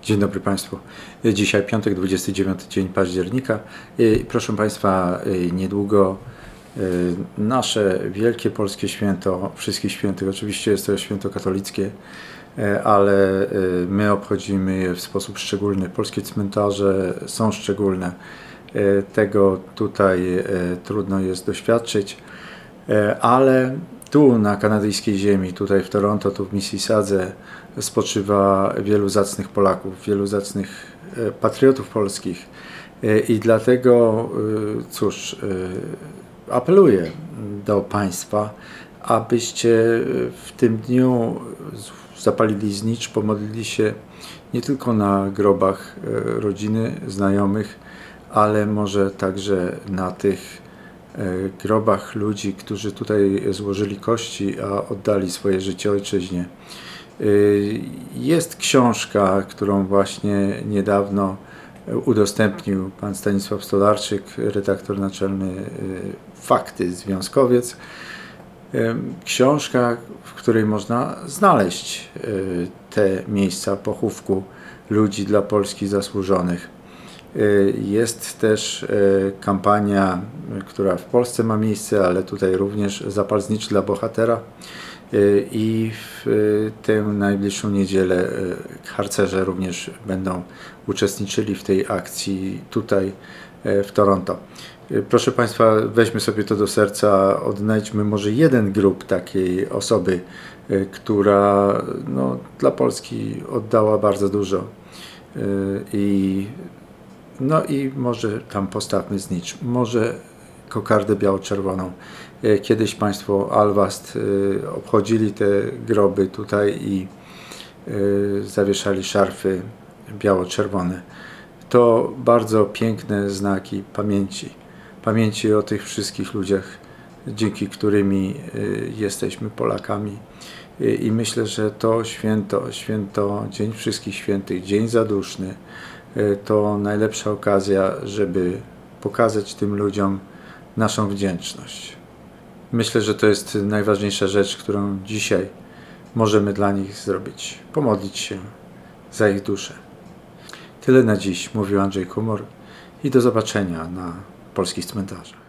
Dzień dobry Państwu. Dzisiaj piątek, 29 dzień października. Proszę Państwa, niedługo nasze wielkie polskie święto wszystkich świętych. Oczywiście jest to święto katolickie, ale my obchodzimy je w sposób szczególny. Polskie cmentarze są szczególne. Tego tutaj trudno jest doświadczyć, ale tu na kanadyjskiej ziemi, tutaj w Toronto, tu w Mississadze spoczywa wielu zacnych Polaków, wielu zacnych patriotów polskich i dlatego, cóż, apeluję do Państwa, abyście w tym dniu zapalili znicz, pomodlili się nie tylko na grobach rodziny, znajomych, ale może także na tych grobach ludzi, którzy tutaj złożyli kości, a oddali swoje życie ojczyźnie. Jest książka, którą właśnie niedawno udostępnił pan Stanisław Stolarczyk, redaktor naczelny Fakty, związkowiec. Książka, w której można znaleźć te miejsca pochówku ludzi dla Polski zasłużonych. Jest też kampania, która w Polsce ma miejsce, ale tutaj również Zapal znicz dla bohatera. I w tę najbliższą niedzielę harcerze również będą uczestniczyli w tej akcji tutaj w Toronto. Proszę Państwa, weźmy sobie to do serca, odnajdźmy może jeden grób takiej osoby, która dla Polski oddała bardzo dużo. I może tam postawmy znicz, może kokardę biało-czerwoną. Kiedyś Państwo Alwast obchodzili te groby tutaj i zawieszali szarfy biało-czerwone. To bardzo piękne znaki pamięci o tych wszystkich ludziach, dzięki którymi jesteśmy Polakami. I myślę, że to święto Dzień Wszystkich Świętych, Dzień Zaduszny, to najlepsza okazja, żeby pokazać tym ludziom naszą wdzięczność. Myślę, że to jest najważniejsza rzecz, którą dzisiaj możemy dla nich zrobić. Pomodlić się za ich duszę. Tyle na dziś, mówił Andrzej Kumor i do zobaczenia na polskich cmentarzach.